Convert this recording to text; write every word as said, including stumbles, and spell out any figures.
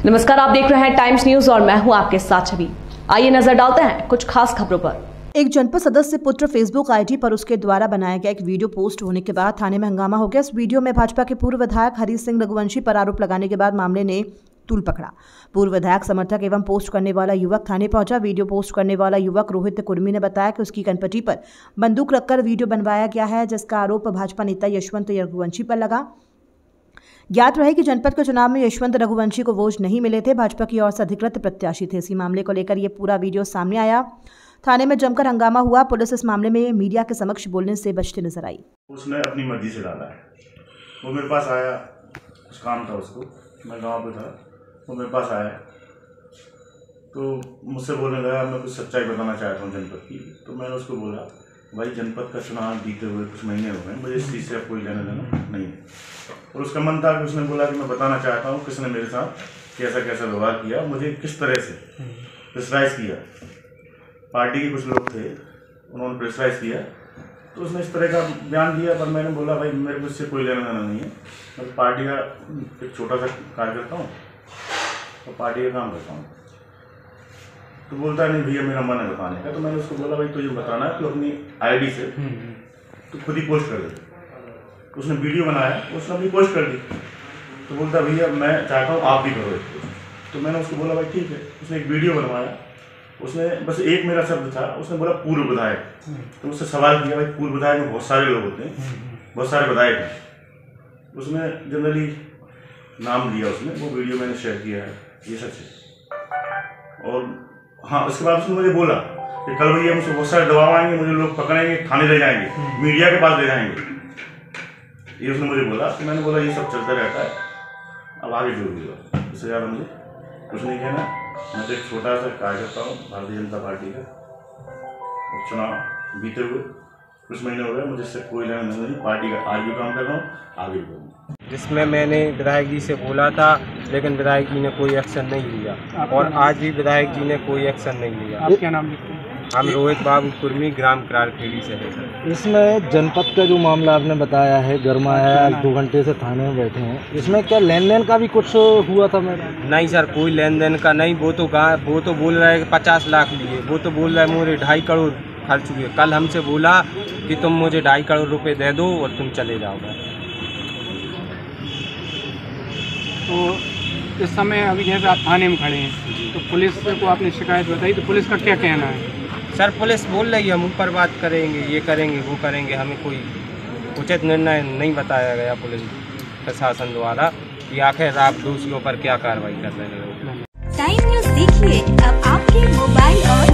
नमस्कार, आप देख रहे हैं टाइम्स न्यूज और मैं हूं आपके साथ छवि। आइए नजर डालते हैं कुछ खास खबरों पर। एक जनपद सदस्य पुत्र फेसबुक आईडी पर उसके द्वारा बनाया गया एक वीडियो पोस्ट होने के बाद थाने में हंगामा हो गया। इस वीडियो में भाजपा के पूर्व विधायक हरी सिंह रघुवंशी पर आरोप लगाने के बाद मामले ने तूल पकड़ा। पूर्व विधायक समर्थक एवं पोस्ट करने वाला युवक थाने पहुंचा। वीडियो पोस्ट करने वाला युवक रोहित कुर्मी ने बताया कि उसकी कनपटी पर बंदूक रखकर वीडियो बनवाया गया है, जिसका आरोप भाजपा नेता यशवंत रघुवंशी पर लगा। ज्ञात रहे कि जनपद के चुनाव में यशवंत रघुवंशी को वोट नहीं मिले थे, भाजपा की ओर से अधिकृत प्रत्याशी थे। इसी मामले को लेकर ये पूरा वीडियो सामने आया। थाने में जमकर हंगामा हुआ। पुलिस इस मामले में मीडिया के समक्ष बोलने से बचती नजर आई। उसने अपनी मर्जी से डाला है। वो मेरे पास आया, कुछ काम था उसको, मैं गांव पे था, वो मेरे पास आया तो मुझसे बोलने लगा मैं कुछ सच्चाई बताना चाहता हूँ जनपद की। तो मैंने उसको बोला भाई जनपद का चुनाव बीते हुए कुछ महीने हो गए, मुझे इस चीज़ से कोई लेना देना नहीं है। और उसका मन था कि उसने बोला कि मैं बताना चाहता हूँ किसने मेरे साथ कैसा कैसा व्यवहार किया, मुझे किस तरह से प्रेशराइज किया। पार्टी के कुछ लोग थे, उन्होंने प्रेशराइज किया, तो उसने इस तरह का बयान दिया। पर मैंने बोला भाई मेरे को इससे कोई लेना देना नहीं है, मैं पार्टी का एक छोटा सा कार्यकर्ता हूँ और पार्टी का काम करता हूँ। तो बोलता नहीं भैया मेरा मन है बताने का। तो मैंने उसको बोला भाई तुझे बताना है तो अपनी आईडी से तो खुद ही पोस्ट कर दे। उसने वीडियो बनाया, उसने अपनी पोस्ट कर दी। तो बोलता भैया मैं चाहता हूँ आप भी करो। तो मैंने उसको बोला भाई ठीक है। उसने एक वीडियो बनवाया, उसने बस एक मेरा शब्द था, उसने बोला पूर्व विधायक। तो उससे सवाल किया भाई पूर्व विधायक में बहुत सारे लोग होते हैं, बहुत सारे विधायक हैं। उसने जनरली नाम लिया, उसने वो वीडियो मैंने शेयर किया है, ये सच है। और हाँ, उसके बाद उसने मुझे बोला कि कल भैया मुझसे बहुत सारे दबाव आएंगे, मुझे लोग पकड़ेंगे, थाने ले जाएंगे, मीडिया के पास ले जाएंगे, ये उसने मुझे बोला। तो मैंने बोला ये सब चलता रहता है, अब आगे जो भी होगा इससे ज़्यादा मुझे कुछ नहीं कहना। मैं तो एक छोटा सा कार्यकर्ता हूँ भारतीय जनता पार्टी का। चुनाव बीते हुए कुछ महीने हो गए, मुझे इससे कोई लेना देना नहीं। पार्टी का आज भी काम कर रहा हूँ, आगे भी करूँगा। जिसमें मैंने विधायक जी से बोला था, लेकिन विधायक जी ने कोई एक्शन नहीं लिया और आज भी विधायक जी ने कोई एक्शन नहीं लिया। आप क्या नाम लिखते हैं? हम रोहित बाबू कुर्मी, ग्राम करारखेड़ी से हैं। इसमें जनपद का जो मामला आपने बताया है, गरमाया आज दो घंटे से थाने में बैठे हैं, इसमें क्या लेन देन का भी कुछ हुआ था? मेरा नहीं सर, कोई लेन देन का नहीं। वो तो वो तो बोल रहा है पचास लाख लिए, वो तो बोल रहा है मुझे ढाई करोड़ खर्च हुए। कल हमसे बोला कि तुम मुझे ढाई करोड़ रुपए दे दो और तुम चले जाओगे। तो इस समय अभी जैसे आप थाने में खड़े हैं, तो पुलिस को आपने शिकायत बताई, तो पुलिस का क्या कहना है? सर पुलिस बोल रही है हम ऊपर बात करेंगे, ये करेंगे, वो करेंगे। हमें कोई उचित निर्णय नहीं बताया गया पुलिस प्रशासन द्वारा कि आखिर आप दोषियों पर क्या कार्रवाई कर रहे हो। टाइम न्यूज़ देखिए अब आपके मोबाइल और